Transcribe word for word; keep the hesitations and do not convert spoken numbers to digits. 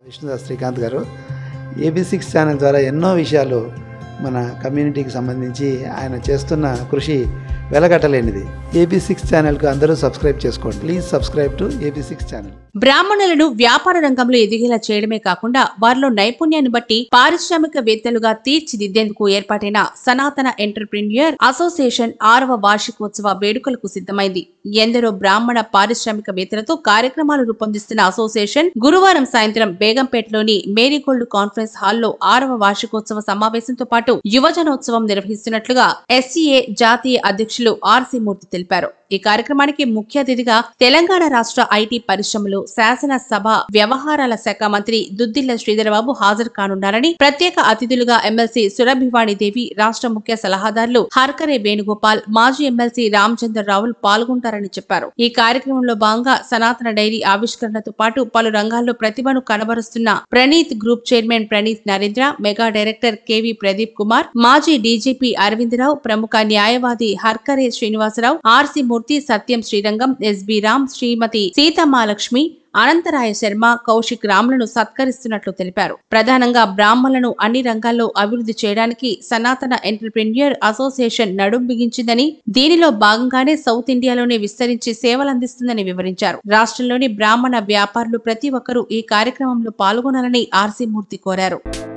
విష్ణుదాస్ శ్రీకాంత్ గారు AB six channel ద్వారా ఎన్నో విషయాలు మన కమ్యూనిటీకి సంబంధించి ఆయన చేస్తున్న కృషి వెలగట్టలేనిది. ఏబీ సిక్స్ ఛానల్కు అందరూ సబ్స్క్రైబ్ చేసుకోండి. Please subscribe to AB six channel. బ్రాహ్మణులను వ్యాపార రంగంలో ఎదిగేలా చేయడమే కాకుండా వారిలో నైపుణ్యాన్ని బట్టి పారిశ్రామికవేత్తలుగా తీర్చిదిద్దేందుకు ఏర్పాటైన సనాతన ఎంటర్ప్రెన్యూర్ అసోసియేషన్ ఆరవ వార్షికోత్సవ వేడుకలకు సిద్ధమైంది. ఎందరో బ్రాహ్మణ పారిశ్రామికవేత్తలతో కార్యక్రమాలు రూపొందిస్తున్న అసోసియేషన్ గురువారం సాయంత్రం బేగంపేటలోని మేరీగోల్డ్ కాన్ఫరెన్స్ హాల్లో ఆరవ వార్షికోత్సవ సమావేశంతో పాటు యువజనోత్సవం నిర్వహిస్తున్నట్లుగా ఎస్సీఏ జాతీయ అధ్యక్షులు ఆర్సీ మూర్తి తెలిపారు. ఈ కార్యక్రమానికి ముఖ్య అతిథిగా తెలంగాణ రాష్ట్ర ఐటీ పరిశ్రమలు శాసనసభ వ్యవహారాల శాఖ మంత్రి దుద్దిళ్ల శ్రీధరబాబు హాజరు కానున్నారని, ప్రత్యేక అతిథులుగా ఎమ్మెల్సీ సురభివాణిదేవి, రాష్ట్ర ముఖ్య సలహాదారులు హర్కరే వేణుగోపాల్, మాజీ ఎమ్మెల్సీ రామచంద్రరావులు పాల్గొంటారని చెప్పారు. ఈ కార్యక్రమంలో భాగంగా సనాతన డైరీ ఆవిష్కరణతో పాటు పలు రంగాల్లో ప్రతిభను కనబరుస్తున్న Praneeth group chairman Praneeth Narendra, mega director KV Pradeep Kumar, మాజీ డీజీపీ అరవిందరావు, ప్రముఖ న్యాయవాది హర్కరే శ్రీనివాసరావు, ఆర్సీ మూర్తి, సత్యం శ్రీరంగం, ఎస్బి రామ్, శ్రీమతి సీతమాలక్ష్మి, అనంతరాయ శర్మ, కౌశిక్ రాములను సత్కరిస్తున్నట్లు తెలిపారు. ప్రధానంగా బ్రాహ్మణులను అన్ని రంగాల్లో అభివృద్ధి చేయడానికి సనాతన ఎంటర్ప్రెన్యూర్ అసోసియేషన్ నడుం బిగించిందని, దీనిలో భాగంగానే సౌత్ ఇండియాలోనే విస్తరించి సేవలందిస్తుందని వివరించారు. రాష్ట్రంలోని బ్రాహ్మణ వ్యాపారులు ప్రతి ఒక్కరూ ఈ కార్యక్రమంలో పాల్గొనాలని ఆర్సీ మూర్తి కోరారు.